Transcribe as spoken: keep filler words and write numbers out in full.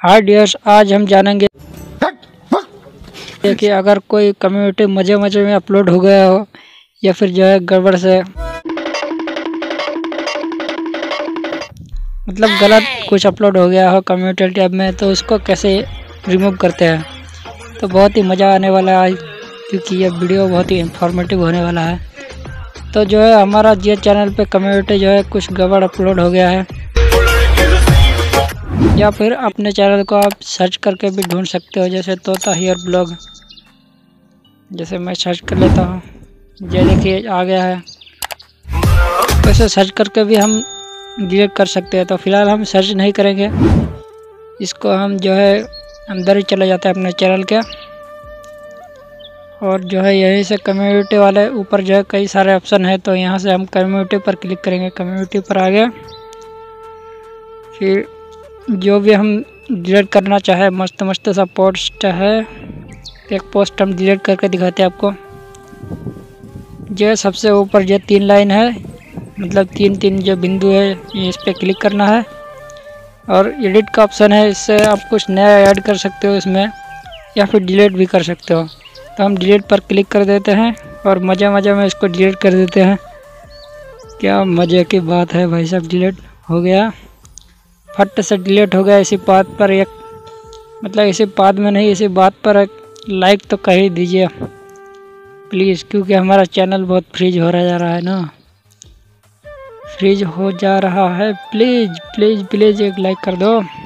हाय dears, आज हम जानेंगे कि अगर कोई कम्युनिटी मजे मजे में अपलोड हो गया हो या फिर जो है गड़बड़ से मतलब गलत कुछ अपलोड हो गया हो कम्युनिटी टैब में, तो उसको कैसे रिमूव करते हैं। तो बहुत ही मज़ा आने वाला है क्योंकि ये वीडियो बहुत ही इंफॉर्मेटिव होने वाला है। तो जो है हमारा जियो चैनल पे कम्युनिटी जो है कुछ गड़बड़ अपलोड हो गया है, या फिर अपने चैनल को आप सर्च करके भी ढूंढ सकते हो, जैसे तोता हेयर ब्लॉग। जैसे मैं सर्च कर लेता हूँ, ये देखिए आ गया है। वैसे सर्च करके भी हम डिलीट कर सकते हैं, तो फिलहाल हम सर्च नहीं करेंगे इसको। हम जो है अंदर ही चले जाते हैं अपने चैनल के, और जो है यहीं से कम्युनिटी वाले ऊपर जो है कई सारे ऑप्शन है, तो यहाँ से हम कम्युनिटी पर क्लिक करेंगे। कम्युनिटी पर आ गया, फिर जो भी हम डिलीट करना चाहे मस्त मस्त सा पोस्ट है, एक पोस्ट हम डिलीट करके दिखाते हैं आपको। जो सबसे ऊपर जो तीन लाइन है, मतलब तीन तीन जो बिंदु है, इस पर क्लिक करना है और एडिट का ऑप्शन है, इससे आप कुछ नया ऐड कर सकते हो इसमें, या फिर डिलीट भी कर सकते हो। तो हम डिलीट पर क्लिक कर देते हैं और मज़े मज़े में इसको डिलीट कर देते हैं। क्या मज़े की बात है भाई साहब, डिलीट हो गया, फट से डिलीट हो गया। इसी बात पर एक मतलब इसी बात में नहीं, इसी बात पर एक लाइक तो कर ही दीजिए प्लीज़, क्योंकि हमारा चैनल बहुत फ्रीज हो रहा जा रहा है ना, फ्रीज हो जा रहा है। प्लीज़ प्लीज़ प्लीज़ एक लाइक कर दो।